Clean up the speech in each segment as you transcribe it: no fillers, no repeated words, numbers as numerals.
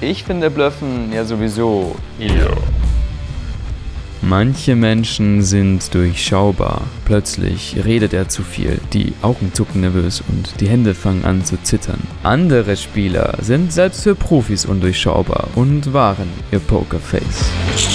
Ich finde Bluffen ja sowieso hier. Manche Menschen sind durchschaubar. Plötzlich redet er zu viel, die Augen zucken nervös und die Hände fangen an zu zittern. Andere Spieler sind selbst für Profis undurchschaubar und wahren ihr Pokerface.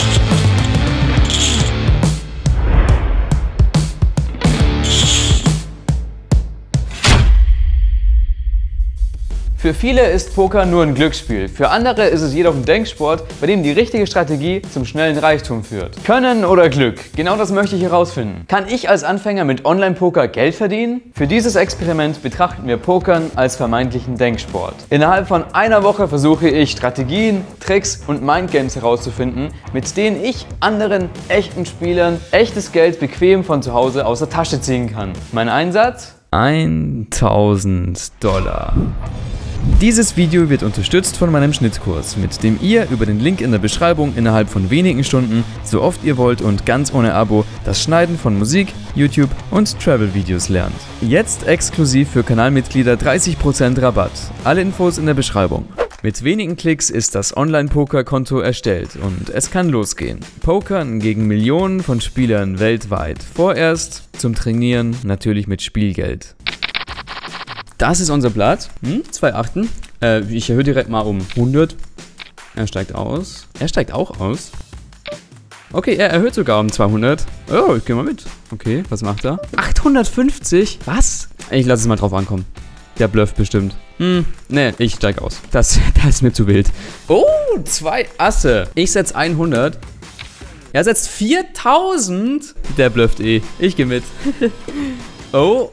Für viele ist Poker nur ein Glücksspiel, für andere ist es jedoch ein Denksport, bei dem die richtige Strategie zum schnellen Reichtum führt. Können oder Glück? Genau das möchte ich herausfinden. Kann ich als Anfänger mit Online-Poker Geld verdienen? Für dieses Experiment betrachten wir Pokern als vermeintlichen Denksport. Innerhalb von einer Woche versuche ich Strategien, Tricks und Mindgames herauszufinden, mit denen ich anderen echten Spielern echtes Geld bequem von zu Hause aus der Tasche ziehen kann. Mein Einsatz? $1000. Dieses Video wird unterstützt von meinem Schnittkurs, mit dem ihr über den Link in der Beschreibung innerhalb von wenigen Stunden, so oft ihr wollt und ganz ohne Abo, das Schneiden von Musik, YouTube und Travel-Videos lernt. Jetzt exklusiv für Kanalmitglieder 30% Rabatt. Alle Infos in der Beschreibung. Mit wenigen Klicks ist das Online-Poker-Konto erstellt und es kann losgehen. Pokern gegen Millionen von Spielern weltweit. Vorerst zum Trainieren, natürlich mit Spielgeld. Das ist unser Blatt. 2 Achten. Ich erhöhe direkt mal um 100. Er steigt aus. Er steigt auch aus. Okay, er erhöht sogar um 200. Oh, ich gehe mal mit. Okay, was macht er? 850? Was? Ich lasse es mal drauf ankommen. Der blufft bestimmt. Ne, ich steige aus. Das ist mir zu wild. Oh, 2 Asse. Ich setze 100. Er setzt 4000. Der blufft eh. Ich gehe mit. Oh.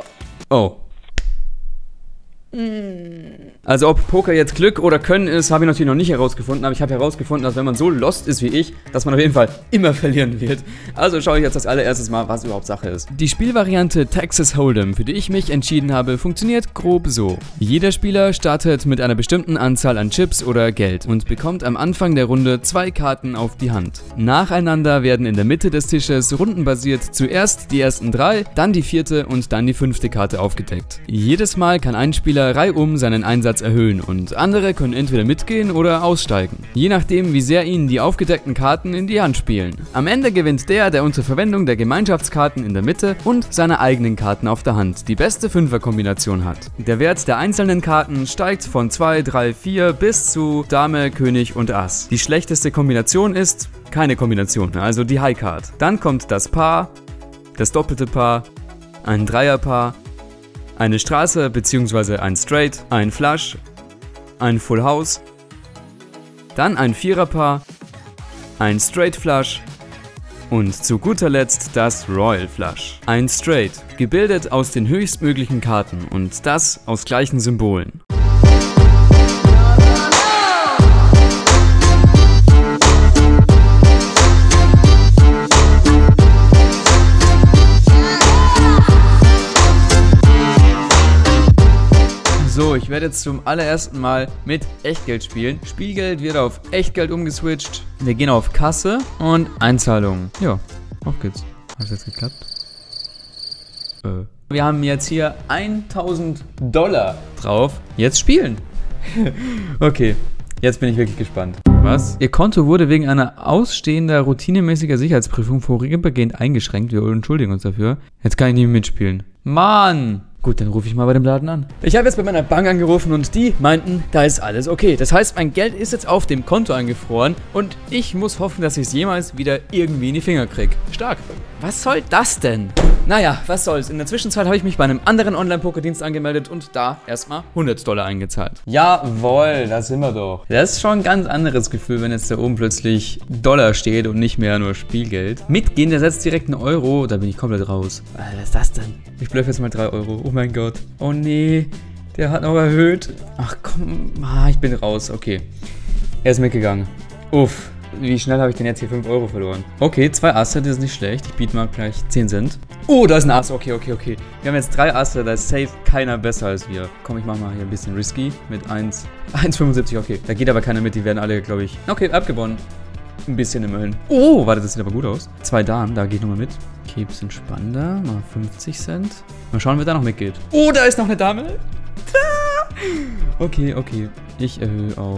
Also ob Poker jetzt Glück oder Können ist, habe ich natürlich noch nicht herausgefunden, aber ich habe herausgefunden, dass wenn man so lost ist wie ich, dass man auf jeden Fall immer verlieren wird. Also schaue ich jetzt als allererstes mal, was überhaupt Sache ist. Die Spielvariante Texas Hold'em, für die ich mich entschieden habe, funktioniert grob so. Jeder Spieler startet mit einer bestimmten Anzahl an Chips oder Geld und bekommt am Anfang der Runde 2 Karten auf die Hand. Nacheinander werden in der Mitte des Tisches rundenbasiert zuerst die ersten 3, dann die 4. und dann die 5. Karte aufgedeckt. Jedes Mal kann ein Spieler reihum seinen Einsatz erhöhen und andere können entweder mitgehen oder aussteigen, je nachdem wie sehr ihnen die aufgedeckten Karten in die Hand spielen. Am Ende gewinnt der unter Verwendung der Gemeinschaftskarten in der Mitte und seiner eigenen Karten auf der Hand die beste Fünfer-Kombination hat. Der Wert der einzelnen Karten steigt von 2, 3, 4 bis zu Dame, König und Ass. Die schlechteste Kombination ist keine Kombination, also die High Card. Dann kommt das Paar, das doppelte Paar, ein Dreierpaar, eine Straße bzw. ein Straight, ein Flush, ein Full House, dann ein Viererpaar, ein Straight Flush und zu guter Letzt das Royal Flush. Ein Straight, gebildet aus den höchstmöglichen Karten und das aus gleichen Symbolen. So, ich werde jetzt zum allerersten Mal mit Echtgeld spielen. Spielgeld wird auf Echtgeld umgeswitcht. Wir gehen auf Kasse und Einzahlungen. Ja, auf geht's. Hat es jetzt geklappt? Wir haben jetzt hier $1000 drauf. Jetzt spielen. Okay, jetzt bin ich wirklich gespannt. Was? Ihr Konto wurde wegen einer ausstehender routinemäßiger Sicherheitsprüfung vorübergehend eingeschränkt. Wir entschuldigen uns dafür. Jetzt kann ich nicht mehr mitspielen. Mann! Gut, dann rufe ich mal bei dem Laden an. Ich habe jetzt bei meiner Bank angerufen und die meinten, da ist alles okay. Das heißt, mein Geld ist jetzt auf dem Konto eingefroren und ich muss hoffen, dass ich es jemals wieder irgendwie in die Finger kriege. Stark. Was soll das denn? Naja, was soll's. In der Zwischenzeit habe ich mich bei einem anderen Online-Pokerdienst angemeldet und da erstmal $100 eingezahlt. Jawohl, da sind wir doch. Das ist schon ein ganz anderes Gefühl, wenn jetzt da oben plötzlich Dollar steht und nicht mehr nur Spielgeld. Mitgehen, der setzt direkt einen Euro, da bin ich komplett raus. Was ist das denn? Ich blöffe jetzt mal 3 Euro. Oh mein Gott. Oh nee, der hat noch erhöht. Ach komm, ich bin raus. Okay. Er ist mitgegangen. Uff. Wie schnell habe ich denn jetzt hier 5 Euro verloren? Okay, 2 Asse, das ist nicht schlecht. Ich biete mal gleich 10 Cent. Oh, da ist ein Ass. Okay. Wir haben jetzt 3 Asse, da ist safe keiner besser als wir. Komm, ich mach mal hier ein bisschen risky mit 1,75. Okay, da geht aber keiner mit. Die werden alle, glaube ich... Okay, abgewonnen. Ein bisschen immerhin. Oh, warte, das sieht aber gut aus. 2 Damen, da gehe ich nochmal mit. Okay, bisschen spannender. Mal 50 Cent. Mal schauen, wer da noch mitgeht. Oh, da ist noch eine Dame. Okay. Ich erhöhe auf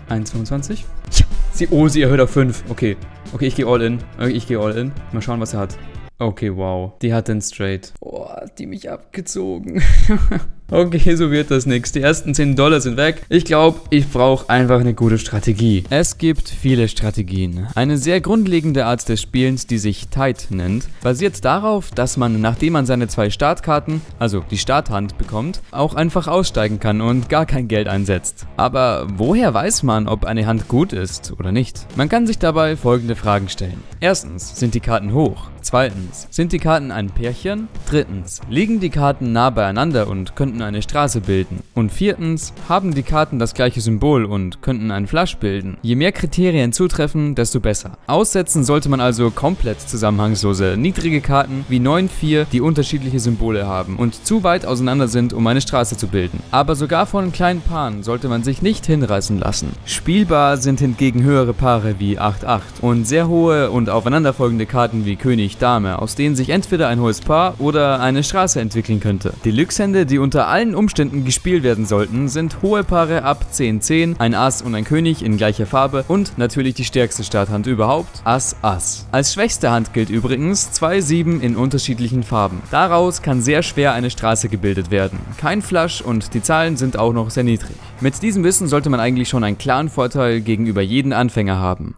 1,25. Ja. Sie erhöht auf 5. Okay. Okay, ich gehe all in. Mal schauen, was er hat. Okay, wow. Die hat den Straight. Oh, hat die mich abgezogen. Okay, so wird das nichts. Die ersten $10 sind weg. Ich glaube, ich brauche einfach eine gute Strategie. Es gibt viele Strategien. Eine sehr grundlegende Art des Spielens, die sich Tide nennt, basiert darauf, dass man, nachdem man seine 2 Startkarten, also die Starthand, bekommt, auch einfach aussteigen kann und gar kein Geld einsetzt. Aber woher weiß man, ob eine Hand gut ist oder nicht? Man kann sich dabei folgende Fragen stellen. Erstens, sind die Karten hoch? Zweitens, sind die Karten ein Pärchen? Drittens, liegen die Karten nah beieinander und könnten eine Straße bilden? Und viertens, haben die Karten das gleiche Symbol und könnten einen Flush bilden? Je mehr Kriterien zutreffen, desto besser. Aussetzen sollte man also komplett zusammenhangslose, niedrige Karten wie 9-4, die unterschiedliche Symbole haben und zu weit auseinander sind, um eine Straße zu bilden. Aber sogar von kleinen Paaren sollte man sich nicht hinreißen lassen. Spielbar sind hingegen höhere Paare wie 8-8 und sehr hohe und aufeinanderfolgende Karten wie König, Dame, aus denen sich entweder ein hohes Paar oder eine Straße entwickeln könnte. Deluxe-Hände, die unter allen Umständen gespielt werden sollten, sind hohe Paare ab 10-10, ein Ass und ein König in gleicher Farbe und natürlich die stärkste Starthand überhaupt, Ass-Ass. Als schwächste Hand gilt übrigens 2-7 in unterschiedlichen Farben. Daraus kann sehr schwer eine Straße gebildet werden. Kein Flush und die Zahlen sind auch noch sehr niedrig. Mit diesem Wissen sollte man eigentlich schon einen klaren Vorteil gegenüber jedem Anfänger haben.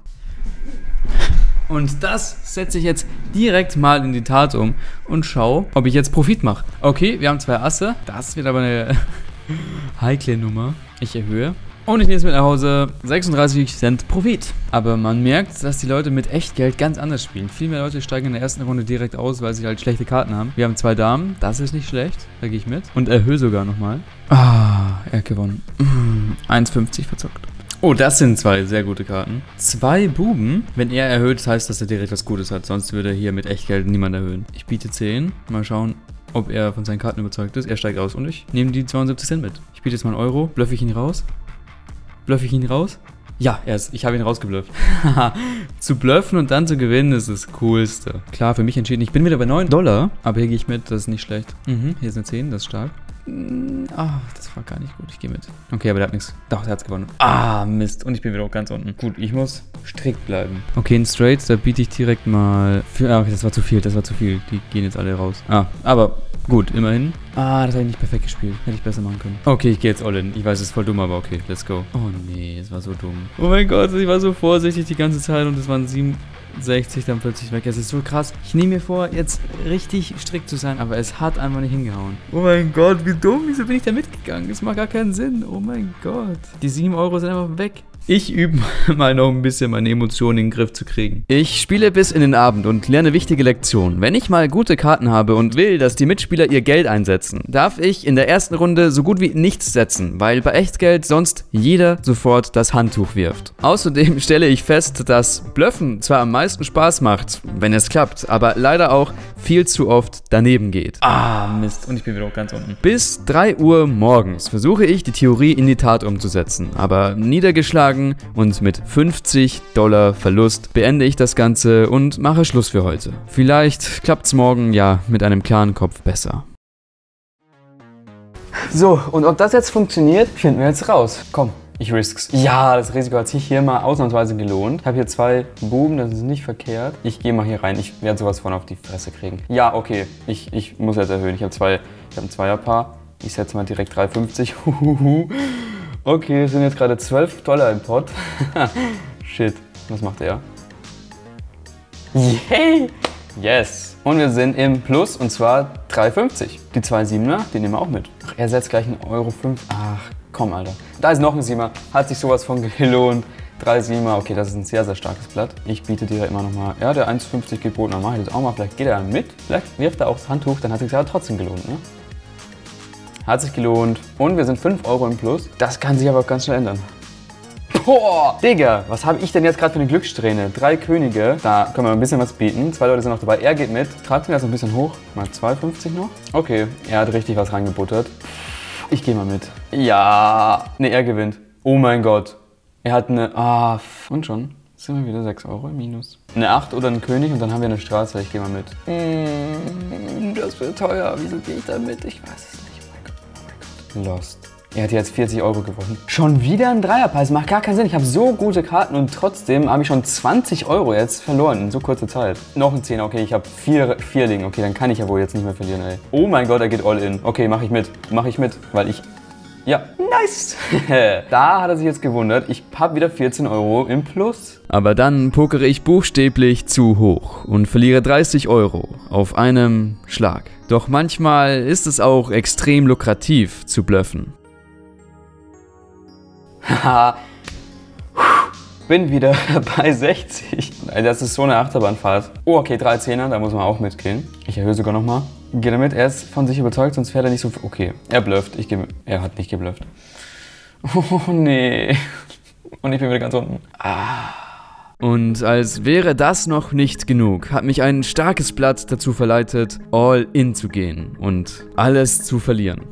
Und das setze ich jetzt direkt mal in die Tat um und schaue, ob ich jetzt Profit mache. Okay, wir haben 2 Asse. Das wird aber eine heikle Nummer. Ich erhöhe. Und ich nehme es mit nach Hause. 36 Cent Profit. Aber man merkt, dass die Leute mit Echtgeld ganz anders spielen. Viel mehr Leute steigen in der ersten Runde direkt aus, weil sie halt schlechte Karten haben. Wir haben 2 Damen. Das ist nicht schlecht. Da gehe ich mit. Und erhöhe sogar nochmal. Ah, er hat gewonnen. 1,50 verzockt. Oh, das sind 2 sehr gute Karten. 2 Buben. Wenn er erhöht, heißt das, dass er direkt was Gutes hat. Sonst würde hier mit Echtgeld niemand erhöhen. Ich biete 10. Mal schauen, ob er von seinen Karten überzeugt ist. Er steigt aus und ich nehme die 72 Cent mit. Ich biete jetzt mal einen Euro. Bluffe ich ihn raus? Ja, ich habe ihn rausgeblufft. Zu bluffen und dann zu gewinnen ist das Coolste. Klar, für mich entschieden. Ich bin wieder bei $9. Aber hier gehe ich mit. Das ist nicht schlecht. Hier ist eine 10. Das ist stark. Das war gar nicht gut. Ich gehe mit. Okay, aber der hat nichts. Doch, der hat's gewonnen. Mist. Und ich bin wieder auch ganz unten. Gut, ich muss strikt bleiben. Okay, in Straight, da biete ich direkt mal... okay, das war zu viel. Die gehen jetzt alle raus. Aber gut, immerhin. Das habe ich nicht perfekt gespielt. Hätte ich besser machen können. Okay, ich gehe jetzt all in. Ich weiß, es ist voll dumm, aber okay, let's go. Oh nee, es war so dumm. Oh mein Gott, ich war so vorsichtig die ganze Zeit und es waren 67 dann plötzlich weg. Es ist so krass. Ich nehme mir vor, jetzt richtig strikt zu sein, aber es hat einfach nicht hingehauen. Oh mein Gott, wie dumm. Wieso bin ich da mitgegangen? Das macht gar keinen Sinn. Oh mein Gott. Die 7 Euro sind einfach weg. Ich übe mal noch ein bisschen meine Emotionen in den Griff zu kriegen. Ich spiele bis in den Abend und lerne wichtige Lektionen. Wenn ich mal gute Karten habe und will, dass die Mitspieler ihr Geld einsetzen, darf ich in der ersten Runde so gut wie nichts setzen, weil bei Echtgeld sonst jeder sofort das Handtuch wirft. Außerdem stelle ich fest, dass Bluffen zwar am meisten Spaß macht, wenn es klappt, aber leider auch viel zu oft daneben geht. Mist. Und ich bin wieder auch ganz unten. Bis 3 Uhr morgens versuche ich, die Theorie in die Tat umzusetzen, aber niedergeschlagen und mit $50 Verlust beende ich das Ganze und mache Schluss für heute. Vielleicht klappt's morgen ja mit einem klaren Kopf besser. So, und ob das jetzt funktioniert, finden wir jetzt raus. Komm, ich risk's. Ja, das Risiko hat sich hier mal ausnahmsweise gelohnt. Ich habe hier 2 Buben, das ist nicht verkehrt. Ich gehe mal hier rein, ich werde sowas von auf die Fresse kriegen. Ja, okay, ich muss jetzt erhöhen. Ich habe ein Zweierpaar. Ich setze mal direkt 3,50. Okay, es sind jetzt gerade $12 im Pot. Shit, was macht er? Yay! Yes! Und wir sind im Plus und zwar 3,50. Die 2 Siebener, die nehmen wir auch mit. Ach, er setzt gleich einen Euro 5. Ach, komm, Alter. Da ist noch ein Siebener. Hat sich sowas von gelohnt. 3 Siebener, okay, das ist ein sehr, sehr starkes Blatt. Ich biete dir immer noch mal, ja, der 1,50 geboten, dann mache ich das auch mal. Vielleicht geht er mit. Vielleicht wirft er auch das Handtuch, dann hat es sich ja trotzdem gelohnt, ne? Hat sich gelohnt. Und wir sind 5 Euro im Plus. Das kann sich aber auch ganz schnell ändern. Boah, Digga, was habe ich denn jetzt gerade für eine Glückssträhne? 3 Könige, da können wir ein bisschen was bieten. 2 Leute sind noch dabei, er geht mit. Treibt mir das ein bisschen hoch. Mal 2,50 noch. Okay, er hat richtig was reingebuttert. Ich gehe mal mit. Ja, ne, er gewinnt. Oh mein Gott. Er hat eine, und schon sind wir wieder 6 Euro im Minus. Eine 8 oder ein König und dann haben wir eine Straße. Ich gehe mal mit. Das wird teuer. Wieso gehe ich da mit? Ich weiß es nicht. Oh mein Gott. Lost. Er hat jetzt 40 Euro gewonnen. Schon wieder ein Dreierpass, macht gar keinen Sinn. Ich habe so gute Karten und trotzdem habe ich schon 20 Euro jetzt verloren in so kurzer Zeit. Noch ein 10, okay, ich habe 4 liegen. Okay, dann kann ich ja wohl jetzt nicht mehr verlieren, ey. Oh mein Gott, er geht all in. Okay, mache ich mit, weil ich... Ja, nice. Da hat er sich jetzt gewundert. Ich habe wieder 14 Euro im Plus. Aber dann pokere ich buchstäblich zu hoch und verliere 30 Euro auf einem Schlag. Doch manchmal ist es auch extrem lukrativ zu bluffen. Haha. Bin wieder bei 60. Das ist so eine Achterbahnfahrt. Oh, okay, 3 Zehner, da muss man auch mitgehen. Ich erhöhe sogar nochmal. Geh damit, er ist von sich überzeugt, sonst fährt er nicht so... Okay, er blufft. Er hat nicht geblufft. Oh, nee. Und ich bin wieder ganz unten. Und als wäre das noch nicht genug, hat mich ein starkes Blatt dazu verleitet, all in zu gehen und alles zu verlieren.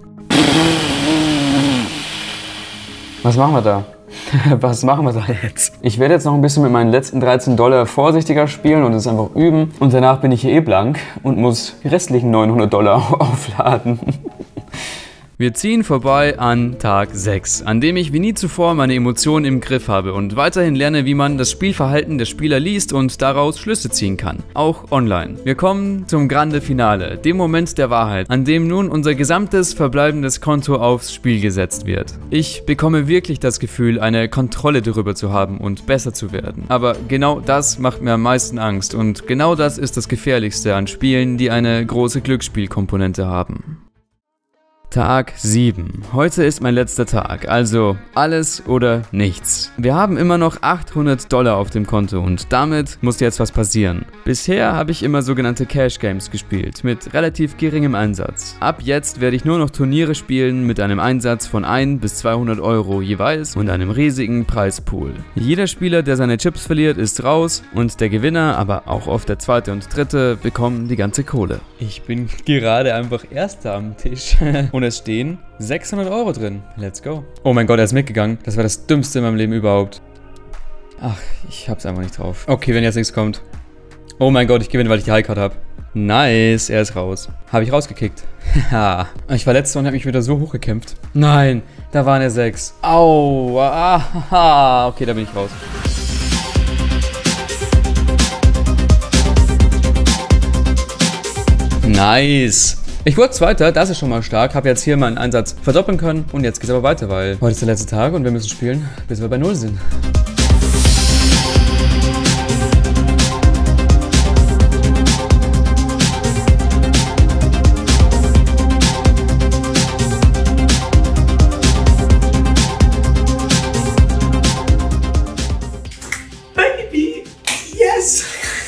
Was machen wir da? Was machen wir da jetzt? Ich werde jetzt noch ein bisschen mit meinen letzten 13 Dollar vorsichtiger spielen und es einfach üben. Und danach bin ich hier eh blank und muss die restlichen 900 Dollar aufladen. Wir ziehen vorbei an Tag 6, an dem ich wie nie zuvor meine Emotionen im Griff habe und weiterhin lerne, wie man das Spielverhalten der Spieler liest und daraus Schlüsse ziehen kann, auch online. Wir kommen zum Grande Finale, dem Moment der Wahrheit, an dem nun unser gesamtes verbleibendes Konto aufs Spiel gesetzt wird. Ich bekomme wirklich das Gefühl, eine Kontrolle darüber zu haben und besser zu werden. Aber genau das macht mir am meisten Angst und genau das ist das Gefährlichste an Spielen, die eine große Glücksspielkomponente haben. Tag 7. Heute ist mein letzter Tag, also alles oder nichts. Wir haben immer noch 800 Dollar auf dem Konto und damit muss jetzt was passieren. Bisher habe ich immer sogenannte Cash Games gespielt, mit relativ geringem Einsatz. Ab jetzt werde ich nur noch Turniere spielen mit einem Einsatz von 1 bis 200 Euro jeweils und einem riesigen Preispool. Jeder Spieler, der seine Chips verliert, ist raus und der Gewinner, aber auch oft der zweite und dritte, bekommen die ganze Kohle. Ich bin gerade einfach Erster am Tisch. Und es stehen 600 Euro drin. Let's go. Oh mein Gott, er ist mitgegangen. Das war das Dümmste in meinem Leben überhaupt. Ach, ich hab's einfach nicht drauf. Okay, wenn jetzt nichts kommt. Oh mein Gott, ich gewinne, weil ich die Highcard habe. Nice, er ist raus. Habe ich rausgekickt. Haha. Ich war letzter und habe mich wieder so hochgekämpft. Nein, da war eine 6. Au. Aha. Okay, da bin ich raus. Nice. Ich wurde Zweiter, das ist schon mal stark, habe jetzt hier meinen Einsatz verdoppeln können und jetzt geht's aber weiter, weil heute ist der letzte Tag und wir müssen spielen, bis wir bei 0 sind. Baby, yes!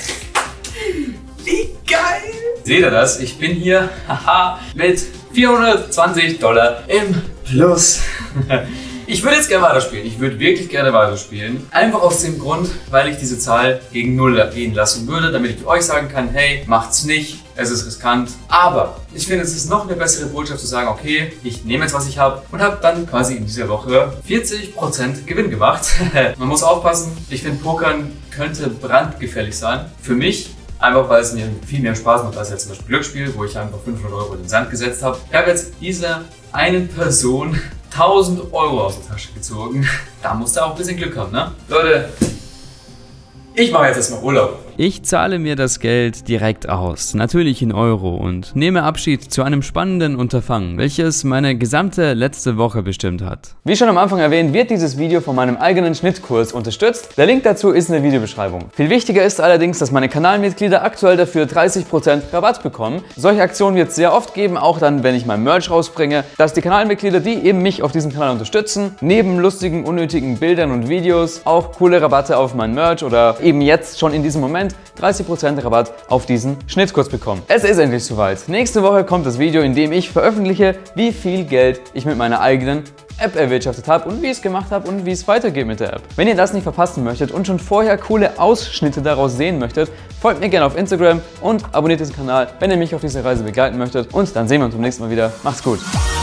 Wie geil! Seht ihr das? Ich bin hier mit 420 Dollar im Plus. Ich würde jetzt gerne weiterspielen. Ich würde wirklich gerne weiterspielen. Einfach aus dem Grund, weil ich diese Zahl gegen 0 gehen lassen würde, damit ich euch sagen kann, hey, macht's nicht, es ist riskant. Aber ich finde, es ist noch eine bessere Botschaft zu sagen, okay, ich nehme jetzt, was ich habe und habe dann quasi in dieser Woche 40% Gewinn gemacht. Man muss aufpassen. Ich finde, Pokern könnte brandgefährlich sein. Für mich. Einfach weil es mir viel mehr Spaß macht als jetzt zum Beispiel Glücksspiel, wo ich einfach 500 Euro in den Sand gesetzt habe. Ich habe jetzt dieser einen Person 1000 Euro aus der Tasche gezogen. Da musst du auch ein bisschen Glück haben, ne? Leute, ich mache jetzt erstmal Urlaub. Ich zahle mir das Geld direkt aus, natürlich in Euro, und nehme Abschied zu einem spannenden Unterfangen, welches meine gesamte letzte Woche bestimmt hat. Wie schon am Anfang erwähnt, wird dieses Video von meinem eigenen Schnittkurs unterstützt. Der Link dazu ist in der Videobeschreibung. Viel wichtiger ist allerdings, dass meine Kanalmitglieder aktuell dafür 30% Rabatt bekommen. Solche Aktionen wird es sehr oft geben, auch dann, wenn ich mein Merch rausbringe, dass die Kanalmitglieder, die eben mich auf diesem Kanal unterstützen, neben lustigen, unnötigen Bildern und Videos auch coole Rabatte auf mein Merch oder eben jetzt schon in diesem Moment 30% Rabatt auf diesen Schnittkurs bekommen. Es ist endlich soweit. Nächste Woche kommt das Video, in dem ich veröffentliche, wie viel Geld ich mit meiner eigenen App erwirtschaftet habe und wie ich es gemacht habe und wie es weitergeht mit der App. Wenn ihr das nicht verpassen möchtet und schon vorher coole Ausschnitte daraus sehen möchtet, folgt mir gerne auf Instagram und abonniert diesen Kanal, wenn ihr mich auf dieser Reise begleiten möchtet. Und dann sehen wir uns beim nächsten Mal wieder. Macht's gut!